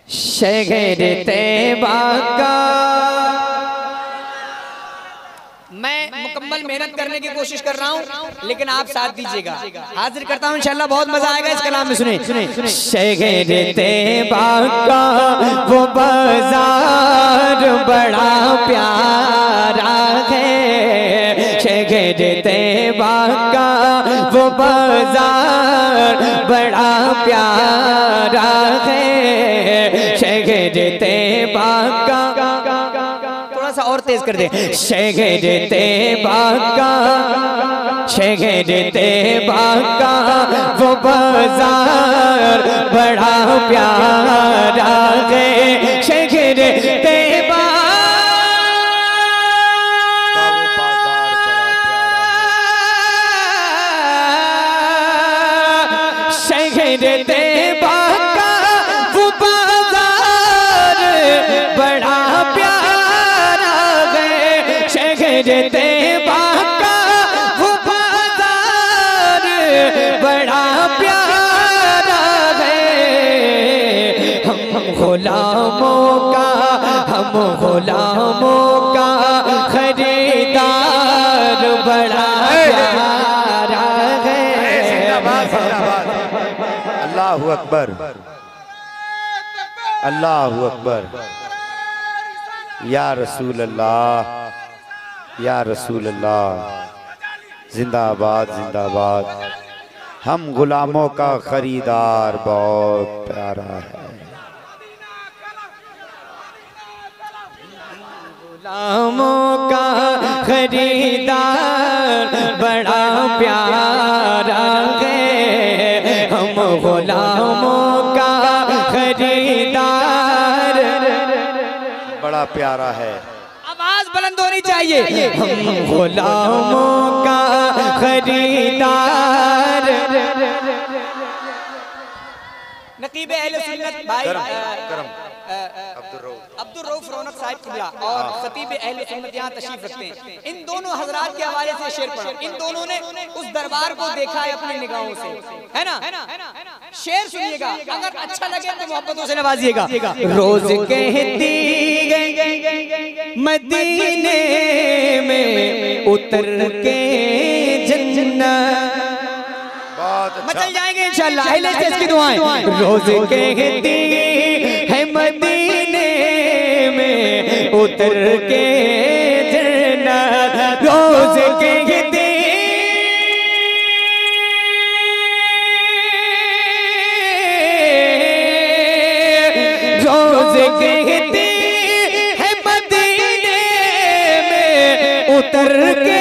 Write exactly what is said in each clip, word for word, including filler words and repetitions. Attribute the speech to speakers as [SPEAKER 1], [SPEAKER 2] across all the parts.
[SPEAKER 1] शहर तैयबा का मैं मुकम्मल मेहनत करने की कोशिश कर रहा हूँ, लेकिन आप साथ दीजिएगा। हाजिर करता हूँ इंशाल्लाह, बहुत मजा आएगा इस कलाम में। सुने सुने सुने। शहर तैयबा का वो बाजार बड़ा प्यारा है, शहर तैयबा का वो बाजार बड़ा प्यारा है, शहर तैयबा का। थोड़ा सा और तेज कर दे। शहर तैयबा का, शहर तैयबा का वो बाजार बड़ा प्यारा है, शहर तैयबा शहर तैयबा का वो बाजार बड़ा प्यारा है, शहर तैयबा का वो बाजार बड़ा प्यारा है। हम गुलामों का, हम गुलामों का खरीदार बड़ा प्यारा है।
[SPEAKER 2] अल्लाहु अकबर, अल्लाहु अकबर। या रसूल अल्लाह, या रसूल अल्लाह। जिंदाबाद जिंदाबाद। हम गुलामों का खरीदार बहुत प्यारा है।
[SPEAKER 1] गुलामों का खरीदार बड़ा प्यारा है, हम गुलामों का खरीदार
[SPEAKER 2] बड़ा प्यारा है।
[SPEAKER 1] आवाज बुलंद होनी चाहिए। हम गुलामों का खरीदार। नकीब अहले सुन्नत भाई अब्दुल रऊफ रौनक साहिब किबला और खतीब अहले सुन्नत यहाँ तशरीफ रखते हैं। इन दोनों हजरात के हवाले से शेर पढ़ा। इन दोनों ने उस दरबार को देखा है अपनी निगाहों से, है ना। शेर सुनिएगा, अगर अच्छा लगे तो मोहब्बतों से नवाजिएगा। रोज कहती गई मदीने में उतर के जन्नत, मचल जाएंगे इंशाल्लाह। अहले से इसकी दुआएं। रोज कहती है मदीने में उतर के जन्नत, रोज कहती रोज कहती है मदीने में उतर के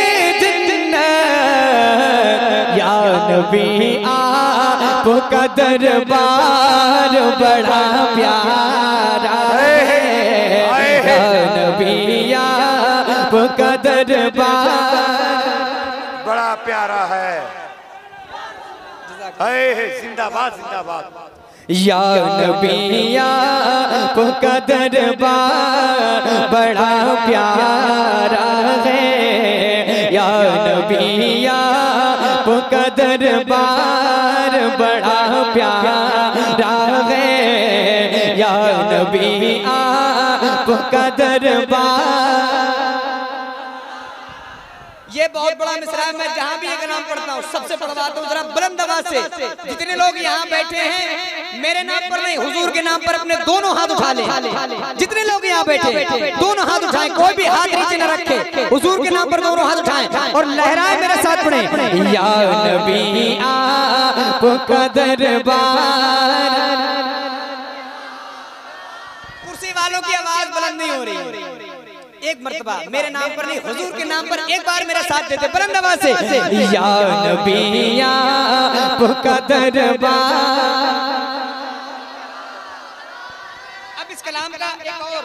[SPEAKER 1] जन्नत। या नबी आपका दरबार बड़ा प्यारा है, या नबी आपका दरबार
[SPEAKER 2] बड़ा प्यारा है। जिंदाबाद जिंदाबाद।
[SPEAKER 1] या नबी आपका दरबार बड़ा प्यारा है, या नबी आपका दरबार बड़ा प्यारा है, या नबी आपका दरबार। ये बहुत बड़ा मिसरा है। मैं जहाँ भी एक नाम पढ़ता हूँ सबसे पढ़वाता हूँ जरा बुलंद आवाज से। जितने लोग यहाँ बैठे हैं मेरे नाम पर नहीं, हुजूर के नाम पर अपने दोनों हाथ उठा लें। जितने लोग यहाँ बैठे दोनों हाथ उठाएं, कोई भी हाथ नीचे न रखे। हुजूर के नाम पर दोनों हाथ उठाएं और लहराए मेरे साथ पढ़ें। या नबी आपका दरबार। कुर्सी वालों की आवाज बुलंद नहीं हो रही। एक मर्तबा मेरे नाम पर नहीं, हुजूर के नाम पर एक बार मेरा साथ देते बुलंद आवाज से। या नबी आपका दरबार। अब इस कलाम का एक और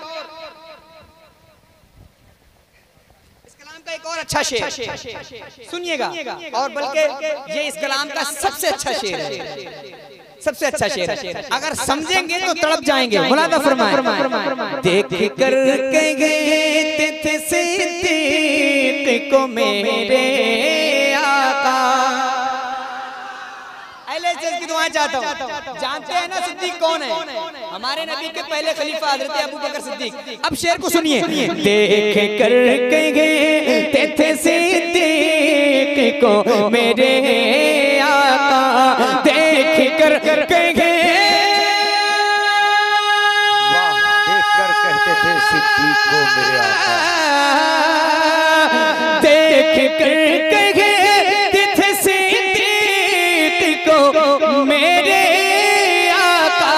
[SPEAKER 1] इस कलाम का एक और अच्छा शेर सुनिएगा, और बल्कि ये इस कलाम का सबसे अच्छा शेर है, सबसे अच्छा शेर है। अगर समझेंगे तो तड़प जाएंगे। मुलादा फरमाए। देख कर के गए थे सिद्दीक को मेरे आका, अहले इस चीज की दुआएं चाहता हूँ। जानते हैं ना सिद्दीक कौन है? हमारे नबी के पहले खलीफा हजरत अबू बकर सिद्दीक। अब शेर को सुनिए। देख कर गए थे सिद्दीक को मेरे आका, देख कर गए
[SPEAKER 2] कहते थे सिद्दीक को मेरे आका,
[SPEAKER 1] देख कर कहते थे सिद्दीक को मेरे आका,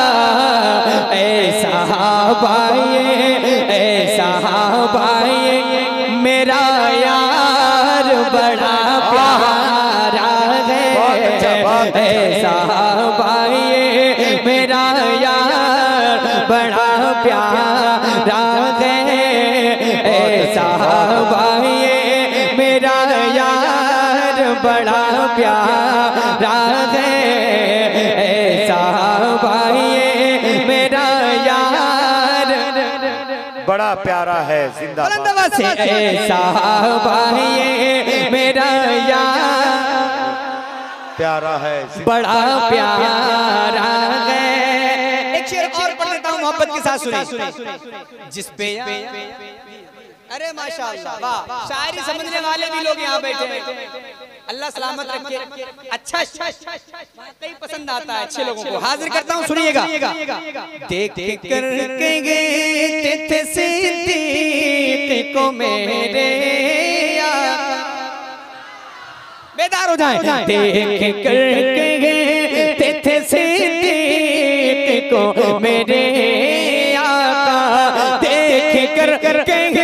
[SPEAKER 1] ऐसा भाई ऐसा भाई मेरा यार बड़ा प्यारा है, ऐसा भाई मेरा यार बड़ा प्यारा है, ऐसा भाई मेरा यार बड़ा प्यारा है, ऐसा भाई मेरा यार
[SPEAKER 2] बड़ा प्यारा है। जिंदाबाद
[SPEAKER 1] से ऐसा भाई मेरा यार
[SPEAKER 2] प्यारा है,
[SPEAKER 1] बड़ा प्यारा है। एक शेर और पढ़ देता हूँ मोहब्बत के साथ, सुनिए। जिस पे अरे माशाअल्लाह, वाह, शायरी समझने वाले भी लोग यहाँ बैठे हैं। अल्लाह सलामत रखे। अच्छा कई पसंद आता है अच्छे लोगों को। हाजिर करता हूँ, सुनिएगा। देख कर गए थे सिद्दीक को मेरे बेदार हो जाए, देख कर गए थे सिद्दीक को मेरे आका, देख कर गए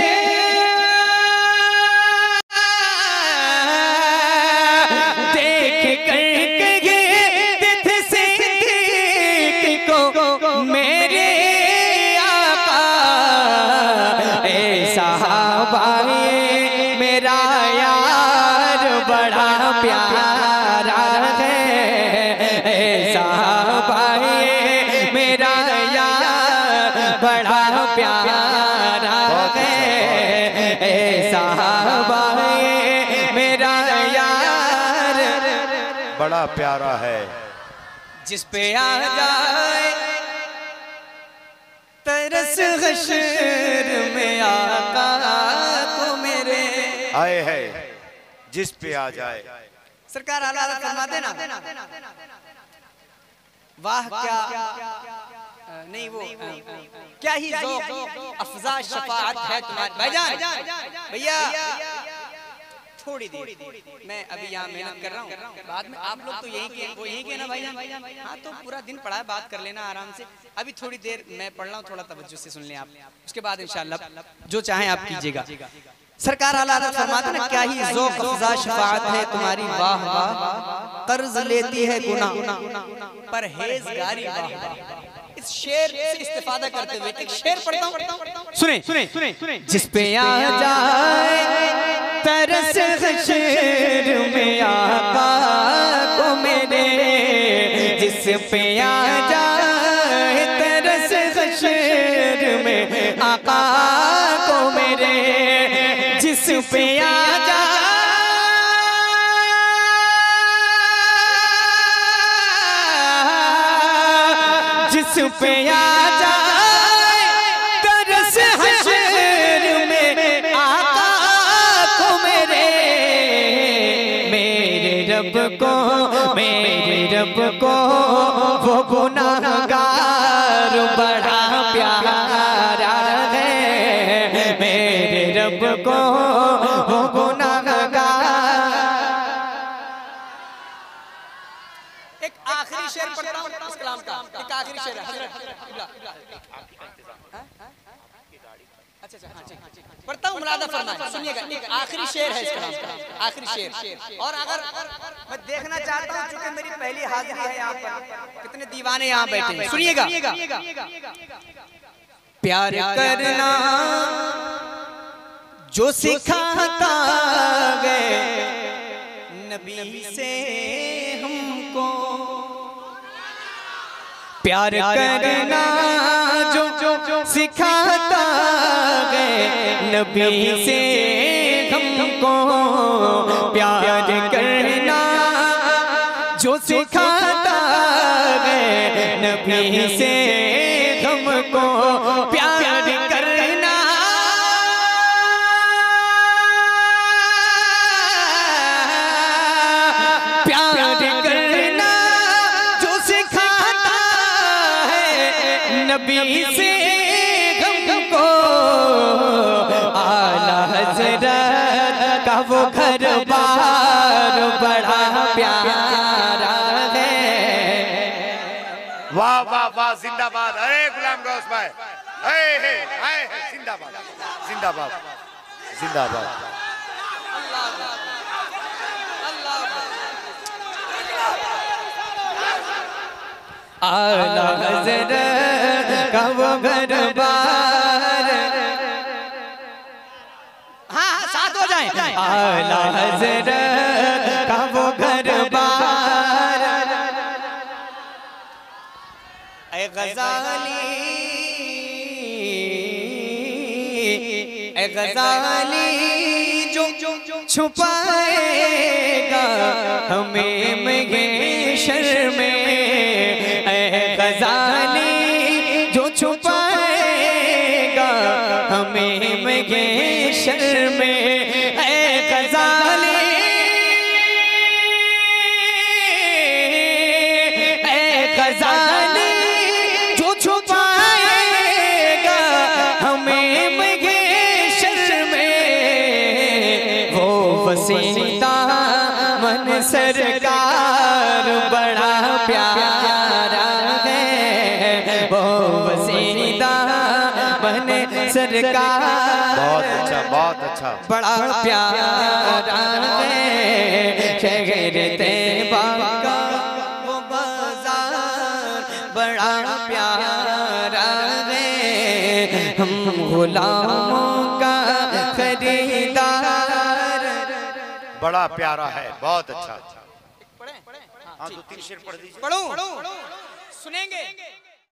[SPEAKER 2] बड़ा प्यारा है।
[SPEAKER 1] जिस पे आ जाए तरस हश्र में आका को मेरे
[SPEAKER 2] आए है, जिस पे आ जाए
[SPEAKER 1] सरकार आला फरमा देना। वाह क्या नहीं वो क्या ही ज़ौक़ अफ़ज़ा शफ़ाअत है तुम्हारी भाईजान। भैया थोड़ी देर मैं अभी यहाँ मेहनत कर रहा हूँ, बाद में आप लोग तो यही के वो यही के ना भाईजान। हाँ तो पूरा दिन पढ़ा है, बात कर लेना आराम से। अभी थोड़ी देर मैं पढ़ रहा हूँ, थोड़ा तवज्जो से सुन लें आप, उसके बाद इंशाअल्लाह जो चाहें आप कीजिएगा। सरकार आला फरमाते ना, क्या ही ज़ौक़ अफ़ज़ा शफ़ाअत है तुम्हारी, वाह वाह कर्ज लेती है गुनाह परहेज़गारी वाह। इस शेर से इस्तिफादा करते हुए एक शेर पढ़ता हूँ, सुने सुने सुने। जिस पे आ जाए तरस हश्र में आका को मेरे, जिस पे आ जाए तरस हश्र में आका को मेरे, जिस पे आ जाए जिस पे आ जाए तरस हश्र में आका को मेरे, मेरे रब को मेरे रब को वो गुनाहगार बड़ा प्यारा है, मेरे रब को वो गुनाहगार। एक आखिरी शेर पढ़ता हूँ इस कलाम का, एक आखिरी शेर है हजरत। अच्छा अच्छा हाँ ठीक पढ़ता हूँ, मुरादा फरमाए, सुनिएगा। एक आखिरी शेर है इस कलाम का, आखिरी शेर। और अगर मैं देखना चाहता हूँ, चूंकि मेरी पहली हाजिरी है यहाँ पर, कितने दीवाने यहाँ बैठे हैं, सुनिएगा। प्यार करना जो सिखाता गए नबी से हमको, प्यार करना जो जो सिखाता गए नबी से हमको, प्यार करना जो सिखाता है नबी से हमको प्यार करना, प्यार करना जो सिखाता है नबी से हमको। आला हज़रत का वो घर बार बड़ा प्यारा है।
[SPEAKER 2] वाह वाह वाह, जिंदाबाद। अरे गुलाम गौस भाई, हे हे हाय, जिंदाबाद जिंदाबाद जिंदाबाद।
[SPEAKER 1] आला हज़रत का वो घर बार, हाँ हाँ साथ हो जाए। आला हज़रत का वो घर बार, ऐ ग़ज़ाली ऐ ग़ज़ाली जो छुपाएगा हमें महशर में, ऐ ग़ज़ाली जो छुपाएगा हमें महशर में, ऐ ग़ज़ाली ऐ ग़ज़ाली जो छुपाएगा हमें महशर में। वो वसीता मन सरकार बड़ा प्यारा है, वो वसीता मन सरकार
[SPEAKER 2] बहुत अच्छा बहुत अच्छा,
[SPEAKER 1] बड़ा प्यारा है। शहर तैयबा का वो बाजार बड़ा प्यारा है। हम गुलामों का खरीदार
[SPEAKER 2] बड़ा प्यारा है, बहुत अच्छा। हाँ, दो तीन शेर पढ़ दीजिए।
[SPEAKER 1] पढ़ो सुनेंगे।